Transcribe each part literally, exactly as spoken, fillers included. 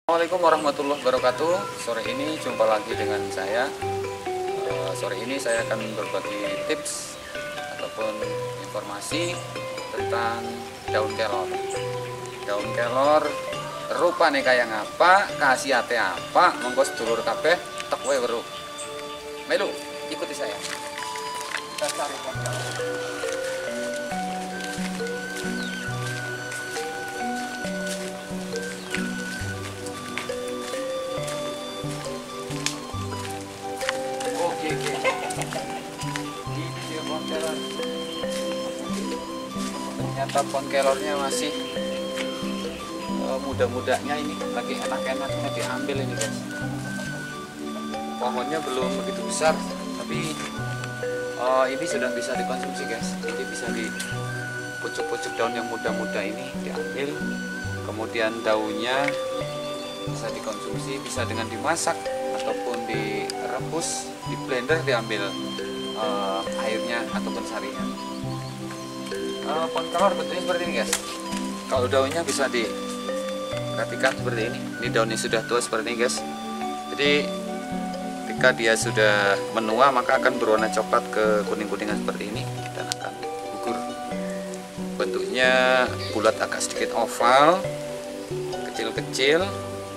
Assalamualaikum warahmatullahi wabarakatuh. Sore ini jumpa lagi dengan saya. Uh, sore ini saya akan berbagi tips ataupun informasi tentang daun kelor. Daun kelor rupane kayak ngapa, khasiate apa, monggo sedulur kabeh tek wae weruh. Melu, ikuti saya. Kita cari pohon kelor. Ternyata pohon kelornya masih uh, muda-mudanya, ini lagi enak-enaknya diambil ini guys. Pohonnya belum begitu besar, tapi uh, ini sudah bisa dikonsumsi guys. Jadi bisa di pucuk-pucuk daun yang muda-muda ini diambil, kemudian daunnya bisa dikonsumsi, bisa dengan dimasak ataupun direbus, di blender diambil uh, airnya ataupun sarinya. Uh, pohon kelor bentuknya seperti ini guys. Kalau daunnya bisa diperhatikan seperti ini. Ini daunnya sudah tua seperti ini guys. Jadi ketika dia sudah menua maka akan berwarna coklat ke kuning-kuningan seperti ini dan akan gugur. Bentuknya bulat, agak sedikit oval, kecil-kecil,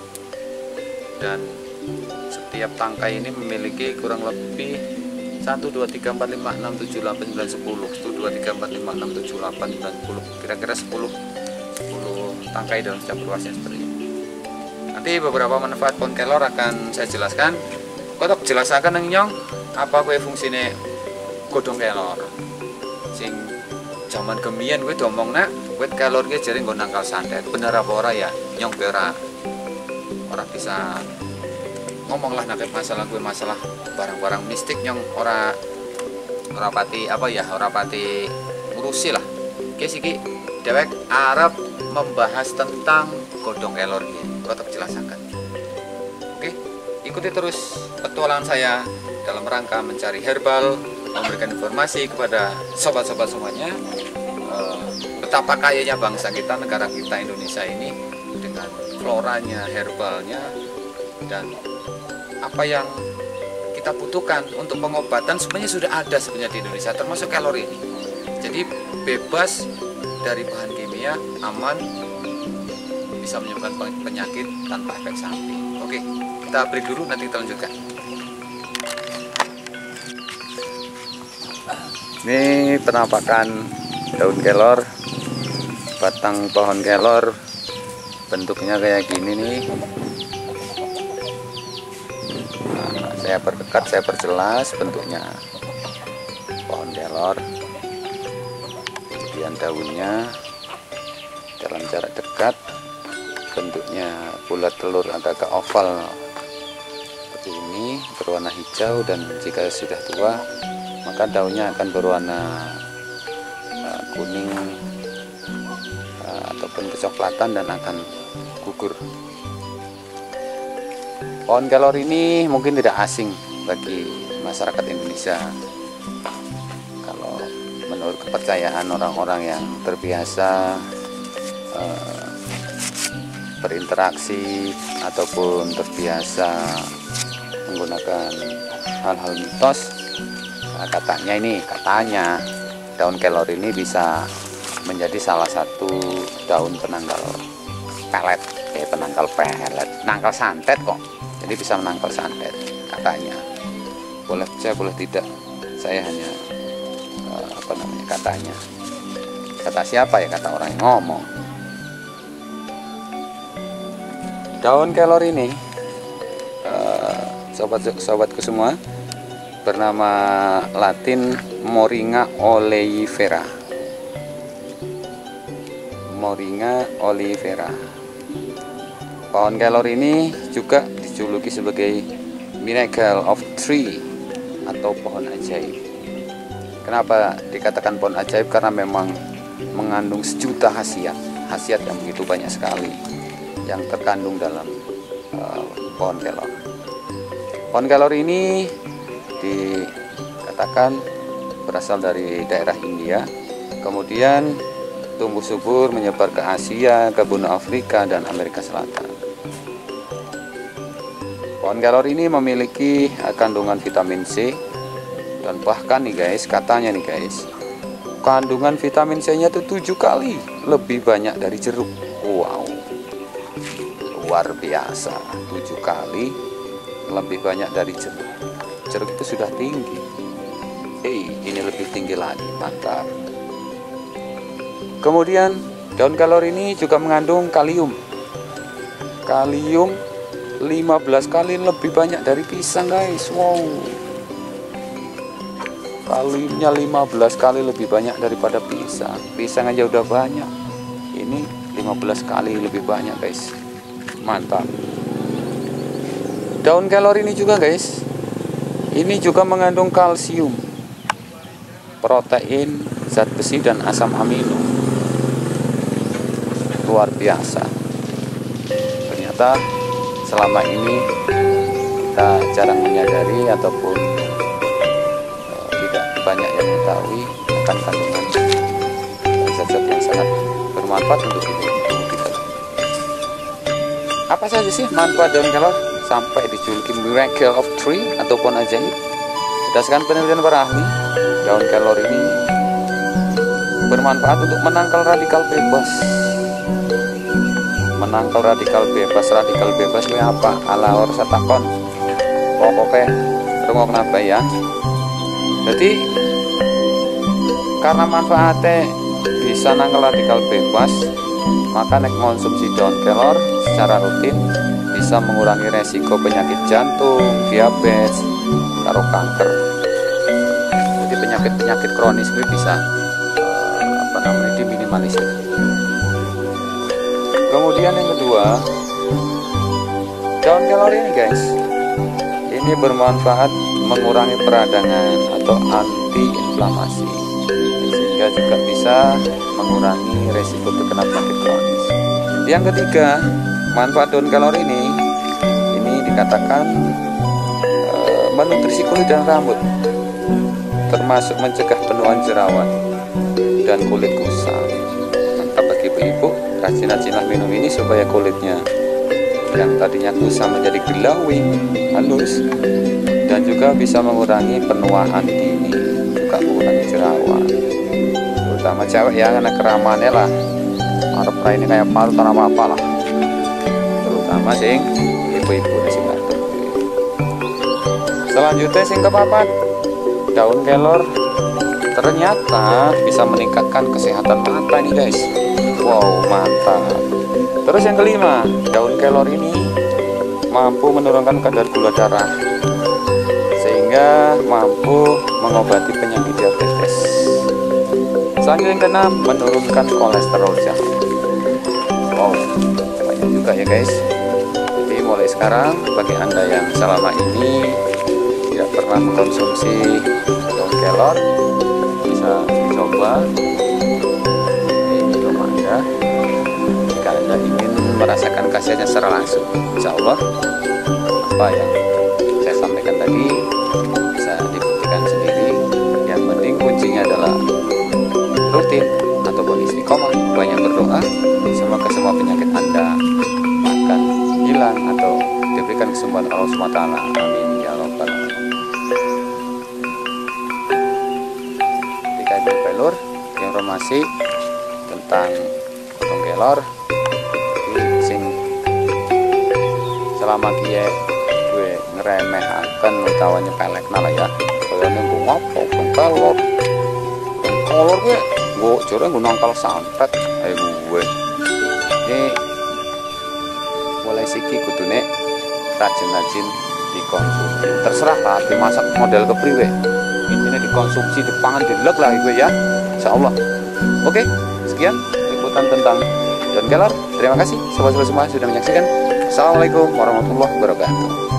dan setiap tangkai ini memiliki kurang lebih satu, dua, tiga, empat, lima, enam, tujuh, delapan, sembilan, sepuluh satu, dua, tiga, empat, lima, enam, tujuh, delapan, sembilan, sepuluh kira-kira sepuluh sepuluh tangkai dalam setiap luasnya seperti ini. Nanti beberapa manfaat pohon kelor akan saya jelaskan. Kotok jelasakan yang nyong apa kue fungsinya godong kelor. Sing zaman gemian gue domong nak wet kelor gue jadi nggo nangkal santet. Bener apa ora ya? Nyong ora ora bisa ngomong lah nakit masalah gue, masalah barang-barang mistik yang ora ora pati apa ya, ora pati ngurusi lah. Oke siki dewek Arab membahas tentang godong kelor ini. Kotak jelasakan. Oke, ikuti terus petualangan saya dalam rangka mencari herbal, memberikan informasi kepada sobat-sobat semuanya uh, betapa kayanya bangsa kita, negara kita Indonesia ini dengan floranya, herbalnya, dan apa yang kita butuhkan untuk pengobatan sebenarnya sudah ada sebenarnya di Indonesia, termasuk kelor ini. Jadi bebas dari bahan kimia, aman, bisa menyebabkan penyakit tanpa efek samping. Oke, kita break dulu, nanti kita lanjutkan. Ini penampakan daun kelor, batang pohon kelor, bentuknya kayak gini nih. Saya perdekat, saya perjelas bentuknya pohon kelor, kemudian daunnya dalam jarak dekat, bentuknya bulat telur agak-agak oval seperti ini, berwarna hijau, dan jika sudah tua maka daunnya akan berwarna uh, kuning uh, ataupun kecoklatan dan akan gugur. Pohon kelor ini mungkin tidak asing bagi masyarakat Indonesia. Kalau menurut kepercayaan orang-orang yang terbiasa eh, berinteraksi ataupun terbiasa menggunakan hal-hal mitos, nah, katanya ini katanya daun kelor ini bisa menjadi salah satu daun penangkal pelet, kayak penangkal pelet, nangkal santet kok. Jadi bisa menangkal santet katanya. Boleh percaya boleh tidak, saya hanya uh, apa namanya katanya. Kata siapa ya? Kata orang yang ngomong. Daun kelor ini uh, sobat-sobatku semua bernama Latin Moringa oleifera. Moringa oleifera. Pohon kelor ini juga dijuluki sebagai miracle of tree atau pohon ajaib. Kenapa dikatakan pohon ajaib? Karena memang mengandung sejuta khasiat, khasiat yang begitu banyak sekali yang terkandung dalam uh, pohon kelor. Pohon kelor ini dikatakan berasal dari daerah India, kemudian tumbuh subur menyebar ke Asia, ke benua Afrika, dan Amerika Selatan. Pohon kelor ini memiliki kandungan vitamin C, dan bahkan nih guys, katanya nih guys, kandungan vitamin C nya tuh tujuh kali lebih banyak dari jeruk. Wow, luar biasa, tujuh kali lebih banyak dari jeruk. Jeruk itu sudah tinggi, hey, ini lebih tinggi lagi, mantap. Kemudian daun kelor ini juga mengandung kalium. Kalium lima belas kali lebih banyak dari pisang guys. Wow, kaliumnya lima belas kali lebih banyak daripada pisang. Pisang aja udah banyak, ini lima belas kali lebih banyak guys, mantap. Daun kelor ini juga guys, ini juga mengandung kalsium, protein, zat besi, dan asam amino. Luar biasa. Ternyata selama ini kita jarang menyadari ataupun uh, tidak banyak yang mengetahui akan kandungan zat-zat yang sangat bermanfaat untuk kita. Apa saja sih manfaat daun kelor sampai dijuluki miracle of tree ataupun ajaib? Berdasarkan penelitian para ahli, daun kelor ini bermanfaat untuk menangkal radikal bebas. Menangkal radikal bebas, radikal bebas ini apa? Ala orsa takon. Pokoknya rungok napa ya. Jadi karena manfaatnya bisa nangkal radikal bebas, maka nek konsumsi daun kelor secara rutin bisa mengurangi resiko penyakit jantung, diabetes, karo kanker. Jadi penyakit-penyakit kronis ini bisa uh, apa namanya diminimalisir. Kemudian yang kedua, daun kelor ini guys, ini bermanfaat mengurangi peradangan atau anti-inflamasi, sehingga juga bisa mengurangi resiko terkena penyakit kronis. Yang ketiga, manfaat daun kelor ini, ini dikatakan e, menutrisi kulit dan rambut, termasuk mencegah penuaan jerawat dan kulit kusam. Maka bagi ibu-ibu, rajin-rajinlah minum ini supaya kulitnya yang tadinya kusam menjadi glowing, halus, dan juga bisa mengurangi penuaan dini, juga mengurangi jerawat, terutama cewek ya, karena keramannya lah, harap ini kayak parut atau apa-apa lah, terutama sing ibu-ibu sing ngatur. Selanjutnya sing kepapat, daun kelor ternyata bisa meningkatkan kesehatan mata nih guys. Wow, mantap. Terus yang kelima, daun kelor ini mampu menurunkan kadar gula darah, sehingga mampu mengobati penyakit diabetes. Selanjutnya yang keenam, menurunkan kolesterol jahat. Wow, banyak juga ya guys. Jadi mulai sekarang bagi anda yang selama ini tidak pernah mengkonsumsi daun kelor, bisa dicoba. Jika anda ingin merasakan khasiatnya secara langsung, insya Allah apa yang saya sampaikan tadi bisa dibuktikan sendiri. Yang penting kuncinya adalah rutin ataupun istiqomah, banyak berdoa, semoga semua penyakit anda akan hilang atau diberikan kesembuhan Allah subhanahu wa taala. Amin ya rabbal alamin. Jika ibu pelur yang informasi tentang daun kelor, sing selama kia gue ngeremehaken utawa nyepelek lah ya, kayaknya gue ngopo daun kelor, daun kelor gue gue jure gue nangkal santet, ayo gue ini mulai siki kudune rajin-rajin dikonsumsi, terserah lah dimasak model kepriwe, intinya dikonsumsi, dipangan, dilek lah gue ya, insya Allah. Oke, sekian liputan tentang daun kelor. Terima kasih sobat-sobat semua sudah menyaksikan. Assalamualaikum warahmatullahi wabarakatuh.